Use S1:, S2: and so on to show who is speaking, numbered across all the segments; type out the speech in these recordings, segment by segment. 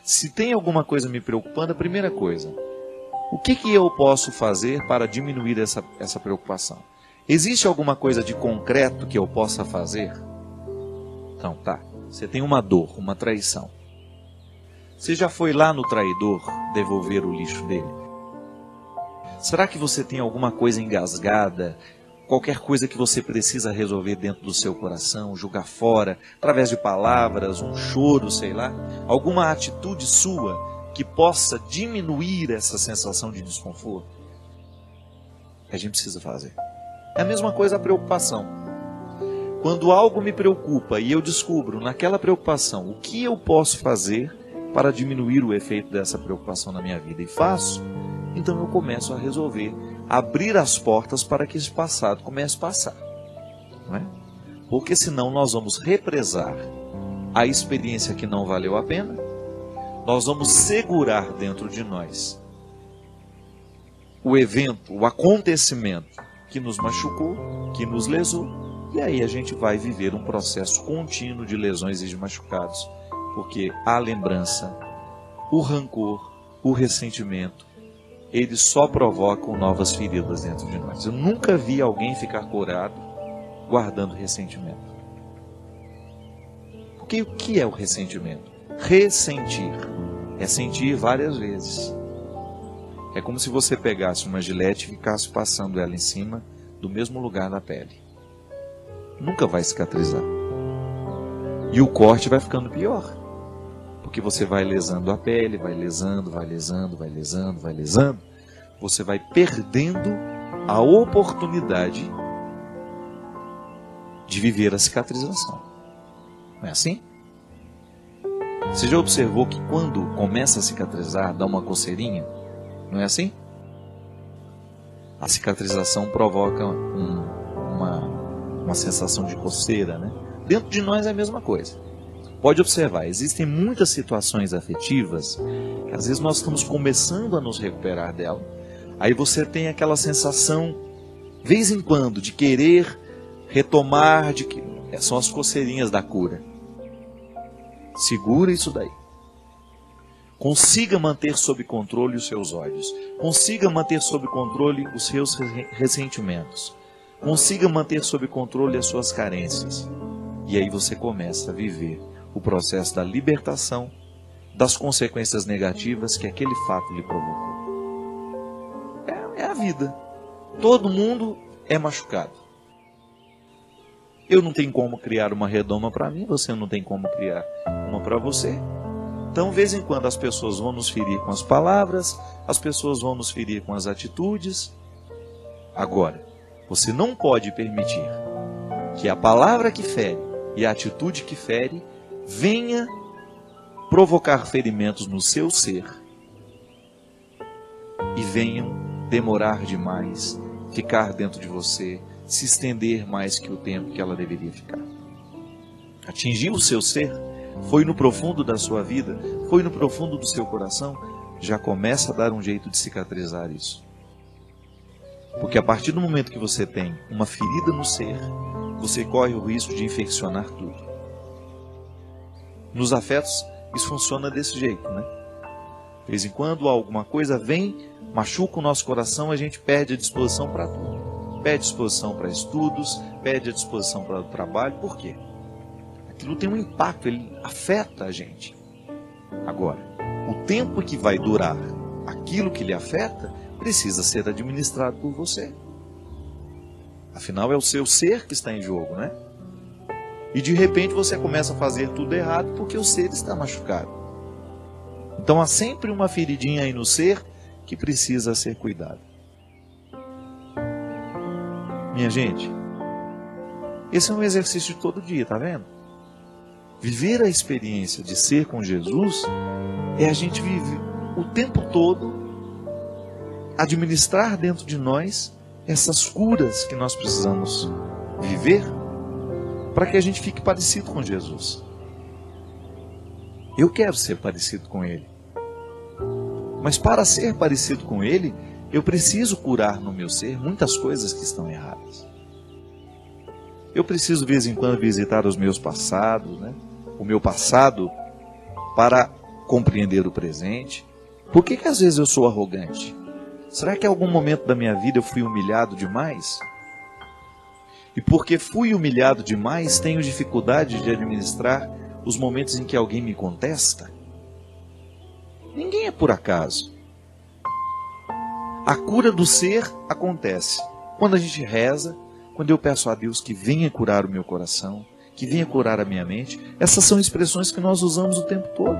S1: Se tem alguma coisa me preocupando, a primeira coisa, o que eu posso fazer para diminuir essa preocupação? Existe alguma coisa de concreto que eu possa fazer? Então, tá. Você tem uma dor, uma traição. Você já foi lá no traidor devolver o lixo dele? Será que você tem alguma coisa engasgada? Qualquer coisa que você precisa resolver dentro do seu coração, jogar fora, através de palavras, um choro, sei lá? Alguma atitude sua que possa diminuir essa sensação de desconforto? A gente precisa fazer. É a mesma coisa a preocupação. Quando algo me preocupa e eu descubro naquela preocupação o que eu posso fazer para diminuir o efeito dessa preocupação na minha vida e faço, então eu começo a resolver, abrir as portas para que esse passado comece a passar. Não é? Porque senão nós vamos represar a experiência que não valeu a pena, nós vamos segurar dentro de nós o evento, o acontecimento que nos machucou, que nos lesou, e aí a gente vai viver um processo contínuo de lesões e de machucados, porque a lembrança, o rancor, o ressentimento, eles só provocam novas feridas dentro de nós. Eu nunca vi alguém ficar curado guardando ressentimento. Porque o que é o ressentimento? Ressentir é sentir várias vezes. É como se você pegasse uma gilete e ficasse passando ela em cima do mesmo lugar da pele. Nunca vai cicatrizar. E o corte vai ficando pior. Porque você vai lesando a pele, vai lesando, vai lesando, vai lesando, vai lesando. Você vai perdendo a oportunidade de viver a cicatrização. Não é assim? Você já observou que quando começa a cicatrizar, dá uma coceirinha? Não é assim? A cicatrização provoca uma sensação de coceira, né? Dentro de nós é a mesma coisa. Pode observar, existem muitas situações afetivas que às vezes nós estamos começando a nos recuperar dela. Aí você tem aquela sensação, vez em quando, de querer retomar, de que são as coceirinhas da cura. Segura isso daí. Consiga manter sob controle os seus ódios. Consiga manter sob controle os seus ressentimentos. Consiga manter sob controle as suas carências. E aí você começa a viver o processo da libertação das consequências negativas que aquele fato lhe provocou. É a vida. Todo mundo é machucado. Eu não tenho como criar uma redoma para mim, você não tem como criar uma para você. Então, de vez em quando, as pessoas vão nos ferir com as palavras, as pessoas vão nos ferir com as atitudes. Agora, você não pode permitir que a palavra que fere e a atitude que fere venha provocar ferimentos no seu ser e venham demorar demais, ficar dentro de você, se estender mais que o tempo que ela deveria ficar. Atingir o seu ser, foi no profundo da sua vida, foi no profundo do seu coração, já começa a dar um jeito de cicatrizar isso. Porque a partir do momento que você tem uma ferida no ser, você corre o risco de infeccionar tudo. Nos afetos, isso funciona desse jeito, né? De vez em quando alguma coisa vem, machuca o nosso coração, a gente perde a disposição para tudo. Perde disposição para estudos, perde a disposição para o trabalho. Por quê? Aquilo tem um impacto, ele afeta a gente. Agora, o tempo que vai durar aquilo que lhe afeta precisa ser administrado por você. Afinal, é o seu ser que está em jogo, né? E de repente você começa a fazer tudo errado porque o ser está machucado. Então há sempre uma feridinha aí no ser que precisa ser cuidada. Minha gente, esse é um exercício de todo dia, tá vendo? Viver a experiência de ser com Jesus é a gente viver o tempo todo, administrar dentro de nós essas curas que nós precisamos viver para que a gente fique parecido com Jesus. Eu quero ser parecido com Ele. Mas para ser parecido com Ele, eu preciso curar no meu ser muitas coisas que estão erradas. Eu preciso de vez em quando visitar os meus passados, né? O meu passado, para compreender o presente? Por que às vezes eu sou arrogante? Será que em algum momento da minha vida eu fui humilhado demais? E porque fui humilhado demais, tenho dificuldade de administrar os momentos em que alguém me contesta? Ninguém é por acaso. A cura do ser acontece quando a gente reza, quando eu peço a Deus que venha curar o meu coração, que venha curar a minha mente. Essas são expressões que nós usamos o tempo todo.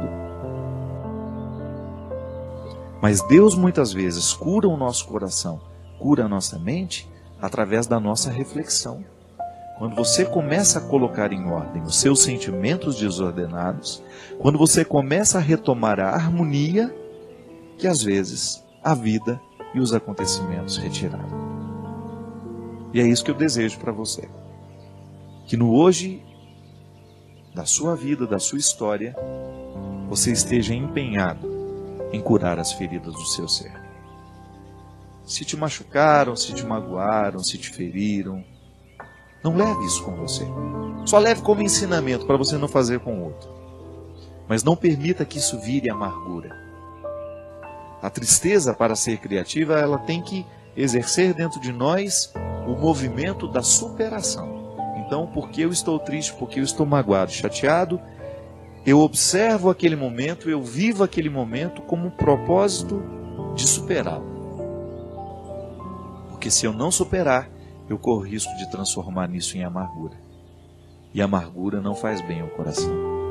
S1: Mas Deus muitas vezes cura o nosso coração, cura a nossa mente através da nossa reflexão. Quando você começa a colocar em ordem os seus sentimentos desordenados, quando você começa a retomar a harmonia que às vezes a vida e os acontecimentos retiraram. E é isso que eu desejo para você. Que no hoje da sua vida, da sua história, você esteja empenhado em curar as feridas do seu ser. Se te machucaram, se te magoaram, se te feriram, não leve isso com você. Só leve como ensinamento para você não fazer com o outro. Mas não permita que isso vire amargura. A tristeza, para ser criativa, ela tem que exercer dentro de nós o movimento da superação. Então, porque eu estou triste, porque eu estou magoado, chateado, eu observo aquele momento, eu vivo aquele momento como um propósito de superá-lo. Porque se eu não superar, eu corro risco de transformar nisso em amargura. E amargura não faz bem ao coração.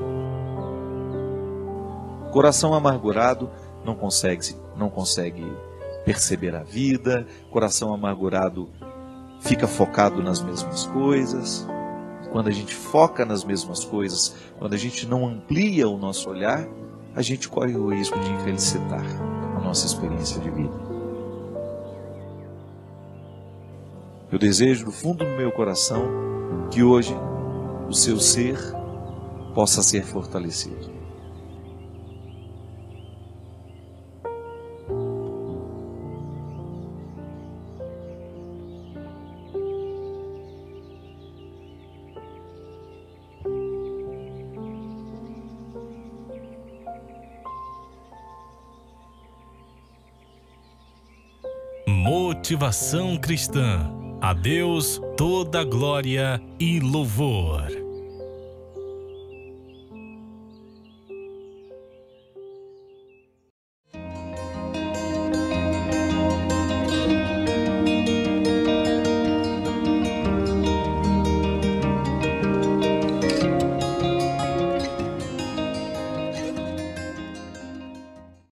S1: Coração amargurado não consegue perceber a vida. Coração amargurado fica focado nas mesmas coisas. Quando a gente foca nas mesmas coisas, quando a gente não amplia o nosso olhar, a gente corre o risco de infelicitar a nossa experiência de vida. Eu desejo do fundo do meu coração que hoje o seu ser possa ser fortalecido.
S2: Motivação cristã. A Deus toda glória e louvor.